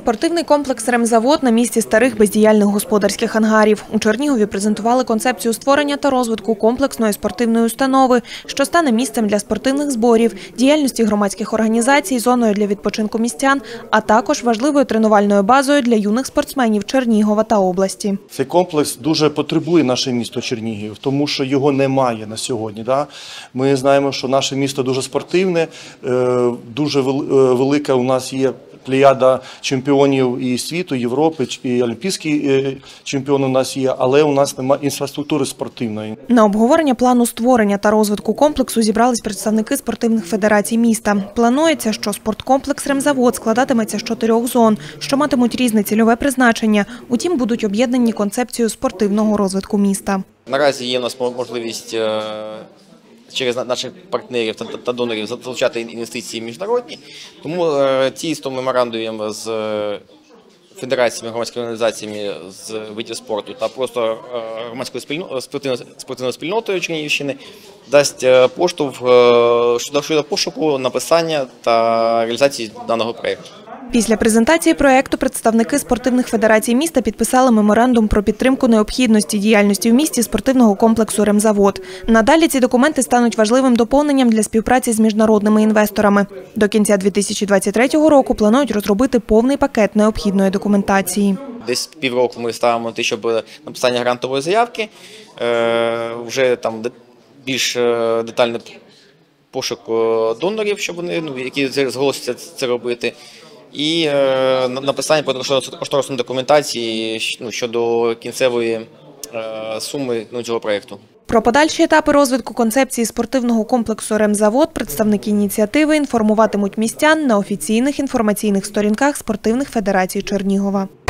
Спортивний комплекс «Ремзавод» на місці старих бездіяльних господарських ангарів. У Чернігові презентували концепцію створення та розвитку комплексної спортивної установи, що стане місцем для спортивних зборів, діяльності громадських організацій, зоною для відпочинку містян, а також важливою тренувальною базою для юних спортсменів Чернігова та області. Цей комплекс дуже потребує наше місто Чернігів, тому що його немає на сьогодні. Ми знаємо, що наше місто дуже спортивне, дуже велика у нас є плеяда чемпіонів і світу, Європи, і олімпійські чемпіони у нас є, але у нас немає інфраструктури спортивної. На обговорення плану створення та розвитку комплексу зібрались представники спортивних федерацій міста. Планується, що спорткомплекс «Ремзавод» складатиметься з 4 зон, що матимуть різне цільове призначення, утім будуть об'єднані концепцією спортивного розвитку міста. Наразі є у нас можливість через наших партнерів та донорів залучати інвестиції міжнародні, тому тісно меморандуємо з федераціями, громадськими організаціями з видів спорту та просто громадською спортивною спільнотою Чернігівщини дасть поштовх щодо пошуку, написання та реалізації даного проєкту. Після презентації проєкту представники спортивних федерацій міста підписали меморандум про підтримку необхідності діяльності в місті спортивного комплексу «Ремзавод». Надалі ці документи стануть важливим доповненням для співпраці з міжнародними інвесторами. До кінця 2023 року планують розробити повний пакет необхідної документації. Десь півроку ми ставимо те, щоб написання грантової заявки, вже там більш детальний пошук донорів, щоб вони, які зголосяться це робити. І написання кошторисної документації щодо кінцевої суми цього проєкту. Про подальші етапи розвитку концепції спортивного комплексу «Ремзавод» представники ініціативи інформуватимуть містян на офіційних інформаційних сторінках спортивних федерацій Чернігова.